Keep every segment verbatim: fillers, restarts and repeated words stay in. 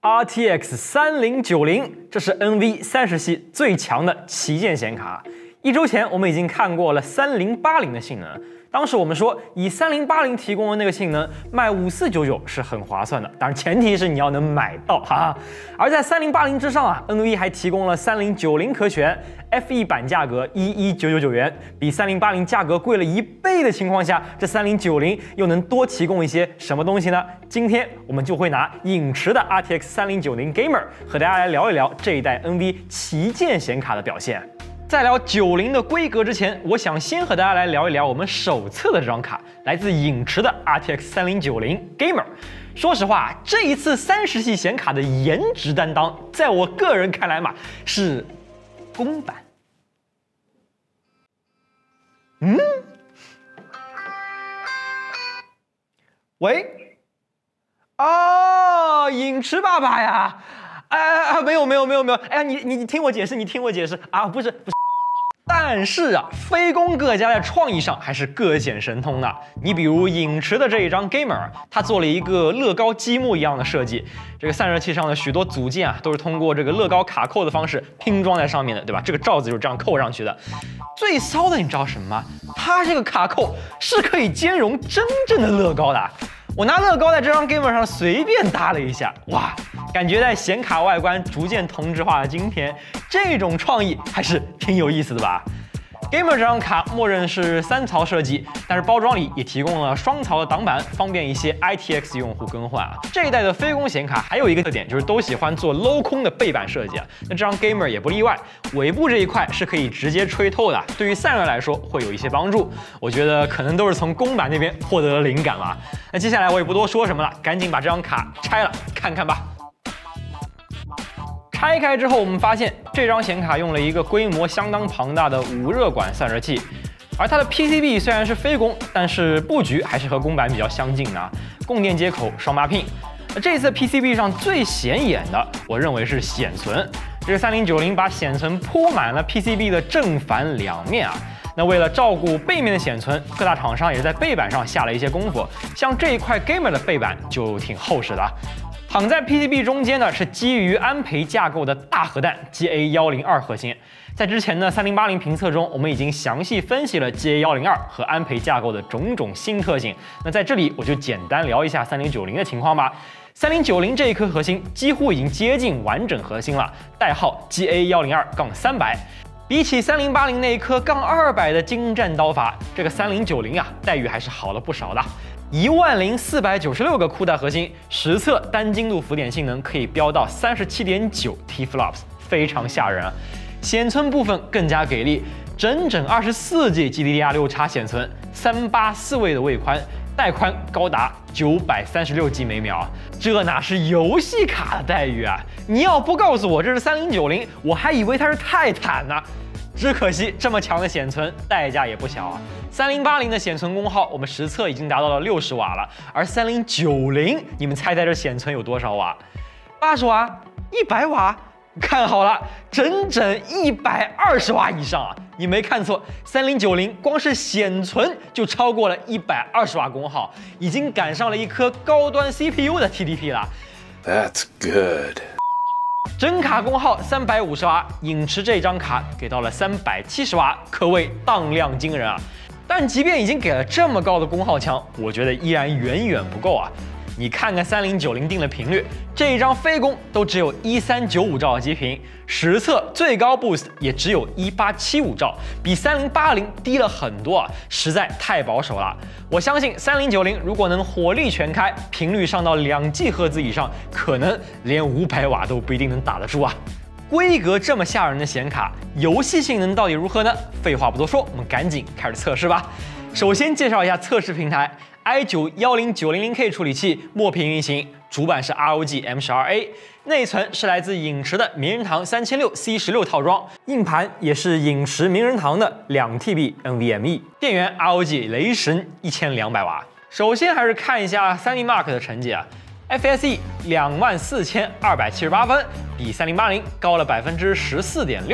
R T X 三零九零，这是 N V 三十系最强的旗舰显卡。一周前我们已经看过了三零八零的性能，当时我们说以三零八零提供的那个性能卖五四九九是很划算的，当然前提是你要能买到哈哈。而在三零八零之上啊 ，N V 还提供了三零九零可选 ，F E 版价格一一九九九元，比三零八零价格贵了一倍的情况下，这三零九零又能多提供一些什么东西呢？今天我们就会拿影驰的 R T X 三零九零 Gamer 和大家来聊一聊这一代 N V 旗舰显卡的表现。在聊九零的规格之前，我想先和大家来聊一聊我们手测的这张卡，来自影驰的 R T X 三零九零 Gamer。说实话，这一次三十系显卡的颜值担当，在我个人看来嘛，是公版。嗯？喂？哦，影驰爸爸呀！哎哎，没有没有没有没有，哎呀，你你你听我解释，你听我解释啊，不是不是。但是啊，非公各家在创意上还是各显神通的。你比如影驰的这一张 Gamer， 它做了一个乐高积木一样的设计，这个散热器上的许多组件啊，都是通过这个乐高卡扣的方式拼装在上面的，对吧？这个罩子就是这样扣上去的。最骚的你知道什么吗？它这个卡扣是可以兼容真正的乐高的。我拿乐高在这张 Gamer 上随便搭了一下，哇，感觉在显卡外观逐渐同质化的今天，这种创意还是挺有意思的吧。Gamer 这张卡默认是三槽设计，但是包装里也提供了双槽的挡板，方便一些 I T X 用户更换啊。这一代的非公显卡还有一个特点，就是都喜欢做镂空的背板设计啊。那这张 Gamer 也不例外，尾部这一块是可以直接吹透的，对于散热来说会有一些帮助。我觉得可能都是从公版那边获得了灵感吧。那接下来我也不多说什么了，赶紧把这张卡拆了看看吧。拆开之后，我们发现这张显卡用了一个规模相当庞大的五热管散热器，而它的 P C B 虽然是非公，但是布局还是和公版比较相近的，供电接口双八 pin。这次 P C B 上最显眼的，我认为是显存。这个三零九零把显存铺满了 P C B 的正反两面啊。那为了照顾背面的显存，各大厂商也是在背板上下了一些功夫，像这一块 Gamer 的背板就挺厚实的。躺在 P C B 中间呢，是基于安培架构的大核弹 G A 一零二核心。在之前的三零八零评测中，我们已经详细分析了 G A 一零二和安培架构的种种新特性。那在这里我就简单聊一下三零九零的情况吧。三零九零这一颗核心几乎已经接近完整核心了，代号 G A 一零二三百。比起三零八零那一颗杠二百的精湛刀法，这个三零九零啊待遇还是好了不少的。一万零四百九十六个酷带核心，实测单精度浮点性能可以飙到三十七点九 T flops， 非常吓人啊！显存部分更加给力，整整二十四 G G D D R 六 X 显存，三八四位的位宽，带宽高达九百三十六 G 每秒，这哪是游戏卡的待遇啊！你要不告诉我这是三零九零，我还以为它是泰坦呢。只可惜这么强的显存代价也不小啊！三零八零的显存功耗我们实测已经达到了六十瓦了，而三零九零，你们猜猜这显存有多少瓦？八十瓦？一百瓦？看好了，整整一百二十瓦以上啊！你没看错，三零九零光是显存就超过了一百二十瓦功耗，已经赶上了一颗高端 C P U 的 T D P 了。 That's good。 整卡功耗三百五十瓦，影驰这张卡给到了三百七十瓦，可谓当量惊人啊！但即便已经给了这么高的功耗墙，我觉得依然远远不够啊！你看看三零九零定的频率，这一张非公都只有一三九五兆的基频，实测最高 boost 也只有一八七五兆，比三零八零低了很多啊，实在太保守了。我相信三零九零如果能火力全开，频率上到两 G 赫兹以上，可能连五百瓦都不一定能打得住啊。规格这么吓人的显卡，游戏性能到底如何呢？废话不多说，我们赶紧开始测试吧。首先介绍一下测试平台 i 九 一零九零零 K 处理器墨屏运行，主板是 R O G M 十二 A， 内存是来自影驰的名人堂三千六 C 十六套装，硬盘也是影驰名人堂的两 T B N V M E， 电源 R O G 雷神一千两百瓦。首先还是看一下 三 D Mark 的成绩啊。F S E 两万四千二百七十八分，比三零八零高了百分之十四点六。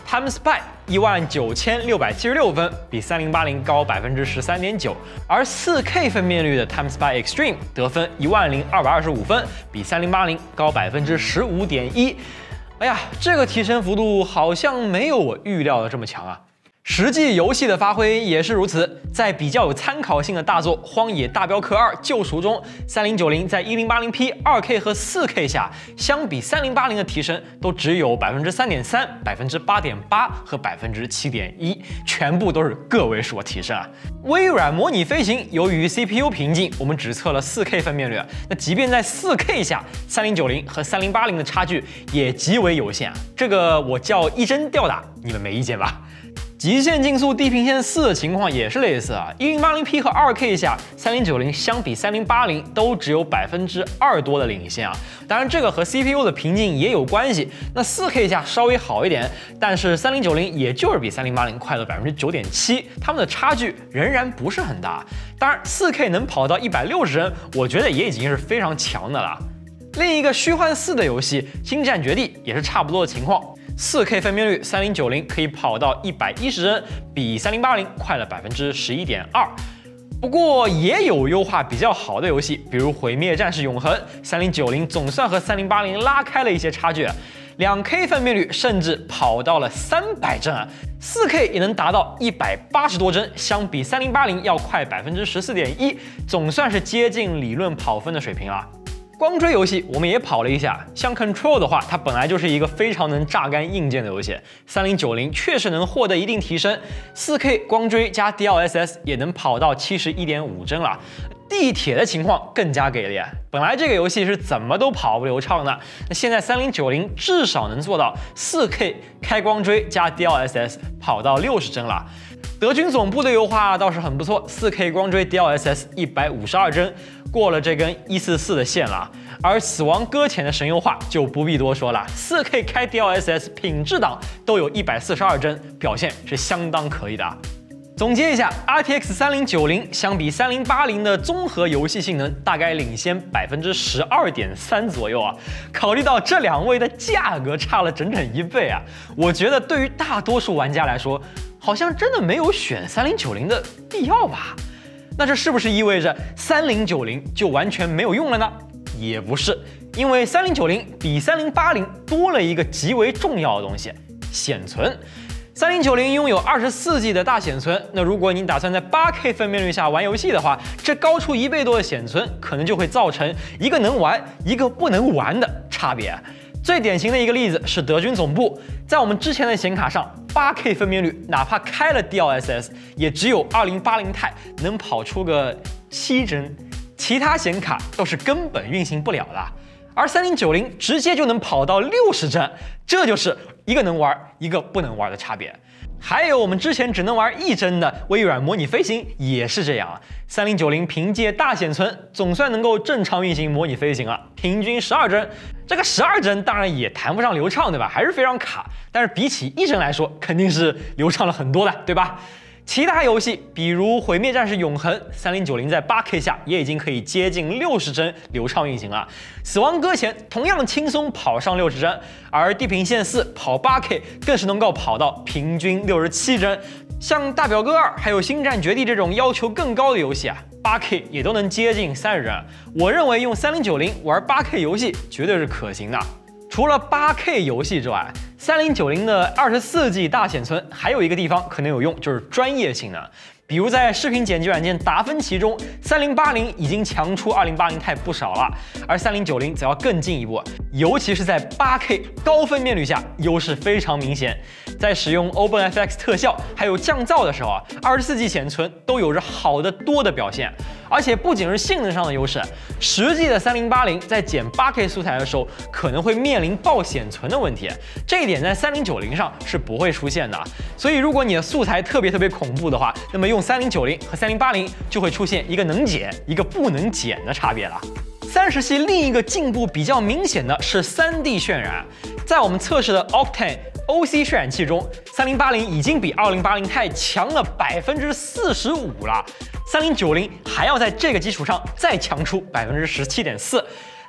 Time Spy 一万九千六百七十六分，比三零八零高百分之十三点九，而 四 K 分辨率的 Time Spy Extreme 得分一万零二百二十五分，比三零八零高百分之十五点一。哎呀，这个提升幅度好像没有我预料的这么强啊！实际游戏的发挥也是如此，在比较有参考性的大作《荒野大镖客二：救赎》中，三零九零在一零八零 P、二 K 和四 K 下，相比三零八零的提升都只有百分之三点三、百分之八点八和百分之七点一，全部都是个位数的提升啊！微软模拟飞行由于 C P U 瓶颈，我们只测了 四 K 分辨率，那即便在 四 K 下，三零九零和三零八零的差距也极为有限啊！这个我叫一帧吊打，你们没意见吧？极限竞速地平线四的情况也是类似啊，一零八零 P 和二 K 下，三零九零相比三零八零都只有百分之二多的领先啊。当然，这个和 C P U 的瓶颈也有关系。那四 K 下稍微好一点，但是三零九零也就是比三零八零快了百分之九点七，它们的差距仍然不是很大。当然，四 K 能跑到一百六十帧，我觉得也已经是非常强的了。另一个虚幻四的游戏《星战绝地》也是差不多的情况。四 K 分辨率，三零九零可以跑到一百一十帧，比三零八零快了百分之十一点二。不过也有优化比较好的游戏，比如《毁灭战士永恒》，三零九零总算和三零八零拉开了一些差距。两 K 分辨率甚至跑到了三百帧啊， 四 K 也能达到一百八十多帧，相比三零八零要快百分之十四点一，总算是接近理论跑分的水平了。光追游戏我们也跑了一下，像 Control 的话，它本来就是一个非常能榨干硬件的游戏，三零九零确实能获得一定提升， 四 K 光追加 D L S S 也能跑到七十一点五帧了。地铁的情况更加给力，本来这个游戏是怎么都跑不流畅的，那现在三零九零至少能做到 四 K 开光追加 D L S S 跑到六十帧了。德军总部的优化倒是很不错， 四 K 光追 D L S S 一百五十二帧，过了这根一四四的线了。而死亡搁浅的神优化就不必多说了， 四 K 开 D L S S 品质档都有一百四十二帧，表现是相当可以的。总结一下 ，R T X 三零九零相比三零八零的综合游戏性能大概领先百分之十二点三左右啊。考虑到这两位的价格差了整整一倍啊，我觉得对于大多数玩家来说，好像真的没有选三零九零的必要吧？那这是不是意味着三零九零就完全没有用了呢？也不是，因为三零九零比三零八零多了一个极为重要的东西——显存。三零九零拥有二十四 G 的大显存，那如果你打算在 八 K 分辨率下玩游戏的话，这高出一倍多的显存可能就会造成一个能玩，一个不能玩的差别。最典型的一个例子是德军总部，在我们之前的显卡上 ，八 K 分辨率哪怕开了 D L S S， 也只有二零八零 钛能跑出个七帧，其他显卡都是根本运行不了的。而三零九零直接就能跑到六十帧，这就是一个能玩，一个不能玩的差别。还有我们之前只能玩一帧的微软模拟飞行也是这样啊。三零九零凭借大显存，总算能够正常运行模拟飞行了，平均十二帧。这个十二帧当然也谈不上流畅，对吧？还是非常卡。但是比起一帧来说，肯定是流畅了很多的，对吧？其他游戏，比如《毁灭战士永恒》，三零九零在 八 K 下也已经可以接近六十帧流畅运行了。死亡搁浅同样轻松跑上六十帧，而《地平线四》跑 八 K 更是能够跑到平均六十七帧。像《大表哥二》还有《星战绝地》这种要求更高的游戏啊， 八 K 也都能接近三十帧。我认为用三零九零玩 八 K 游戏绝对是可行的。除了 八 K 游戏之外，三零九零的二十四 G 大显存还有一个地方可能有用，就是专业性能。比如在视频剪辑软件达芬奇中，三零八零已经强出二零八零钛不少了，而三零九零则要更进一步，尤其是在 八 K 高分辨率下，优势非常明显。在使用 OpenFX 特效还有降噪的时候啊，二十四 G 显存都有着好得多的表现。而且不仅是性能上的优势，实际的三零八零在剪 八 K 素材的时候可能会面临爆显存的问题，这一点在三零九零上是不会出现的。所以如果你的素材特别特别恐怖的话，那么用三零九零和三零八零就会出现一个能剪一个不能剪的差别了。三十系另一个进步比较明显的是 三 D 渲染，在我们测试的 Octane O C 渲染器中，三零八零已经比二零八零钛强了百分之四十五了，三零九零还要在这个基础上再强出百分之十七点四。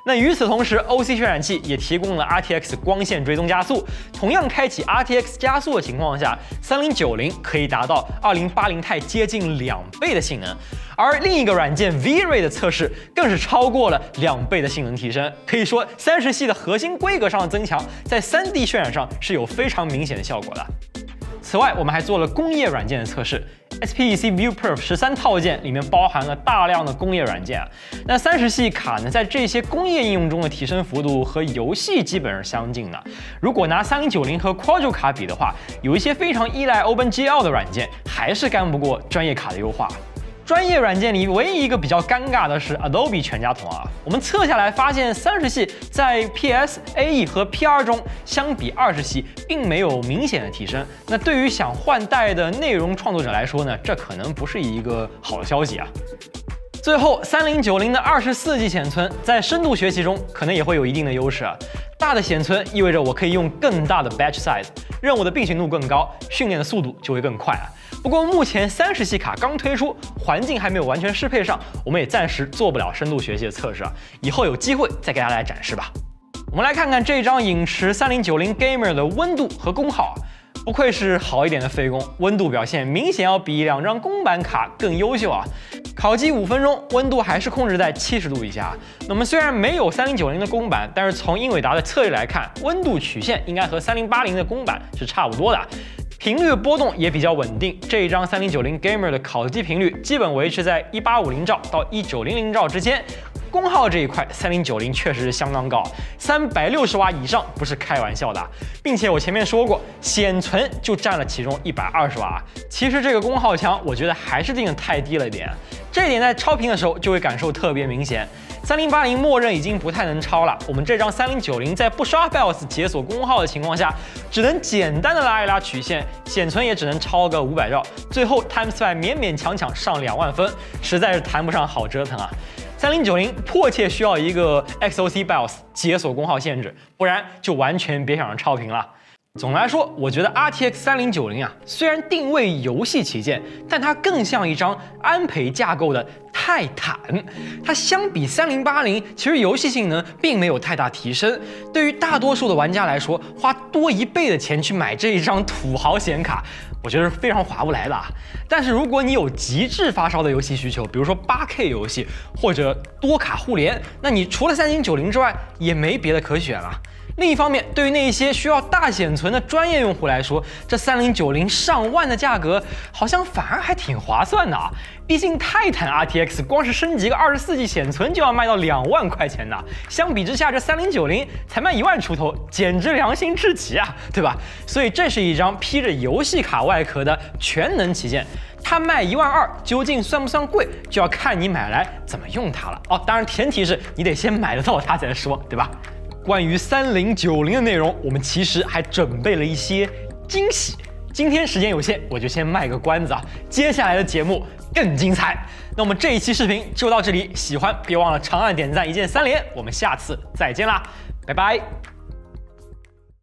那与此同时 ，O C 渲染器也提供了 R T X 光线追踪加速。同样开启 R T X 加速的情况下，三零九零可以达到二零八零 Ti 接近两倍的性能。而另一个软件 V-Ray 的测试更是超过了两倍的性能提升。可以说，三十系的核心规格上的增强，在 三 D 渲染上是有非常明显的效果的。此外，我们还做了工业软件的测试。S P E C ViewPerf 十三套件里面包含了大量的工业软件啊。那三十系卡呢，在这些工业应用中的提升幅度和游戏基本是相近的。如果拿三零九零和 Quadro 卡比的话，有一些非常依赖 OpenGL 的软件，还是干不过专业卡的优化。专业软件里唯一一个比较尴尬的是 Adobe 全家桶啊，我们测下来发现三十系在 P S、A E 和 P R 中相比二十系并没有明显的提升。那对于想换代的内容创作者来说呢，这可能不是一个好的消息啊。最后，三零九零的二十四 G 显存在深度学习中可能也会有一定的优势啊。大的显存意味着我可以用更大的 batch size， 任务的并行度更高，训练的速度就会更快啊。不过目前三十系卡刚推出，环境还没有完全适配上，我们也暂时做不了深度学习的测试啊。以后有机会再给大家来展示吧。我们来看看这张影驰三零九零 Gamer 的温度和功耗啊。不愧是好一点的非公，温度表现明显要比两张公版卡更优秀啊！烤机五分钟，温度还是控制在七十度以下。那么虽然没有三零九零的公版，但是从英伟达的策略来看，温度曲线应该和三零八零的公版是差不多的。频率波动也比较稳定，这一张三零九零 Gamer 的烤机频率基本维持在一八五零兆到一九零零兆之间。功耗这一块，三零九零确实是相当高，三百六十瓦以上不是开玩笑的。并且我前面说过，显存就占了其中一百二十瓦。其实这个功耗墙，我觉得还是定的太低了一点，这一点在超频的时候就会感受特别明显。三零八零默认已经不太能超了，我们这张三零九零在不刷 B I O S 解锁功耗的情况下，只能简单的拉一拉曲线，显存也只能超个五百兆，最后 TimeSpy 勉勉强强上两万分，实在是谈不上好折腾啊。三零九零迫切需要一个 X O C B I O S 解锁功耗限制，不然就完全别想着超频了。总的来说，我觉得 R T X 三零九零啊，虽然定位游戏旗舰，但它更像一张安培架构的泰坦。它相比三零八零，其实游戏性能并没有太大提升。对于大多数的玩家来说，花多一倍的钱去买这一张土豪显卡，我觉得是非常划不来的啊。但是如果你有极致发烧的游戏需求，比如说 八K 游戏或者多卡互联，那你除了三零九零之外，也没别的可选了。另一方面，对于那些需要大显存的专业用户来说，这三零九零上万的价格好像反而还挺划算的啊！毕竟泰坦 R T X 光是升级个二十四 G 显存就要卖到两万块钱呢，相比之下，这三零九零才卖一万出头，简直良心至极啊，对吧？所以这是一张披着游戏卡外壳的全能旗舰。它卖一万二，究竟算不算贵，就要看你买来怎么用它了哦。当然，前提是你得先买得到它才说，对吧？关于三零九零的内容，我们其实还准备了一些惊喜。今天时间有限，我就先卖个关子啊，接下来的节目更精彩。那我们这一期视频就到这里，喜欢别忘了长按点赞，一键三连。我们下次再见啦，拜拜。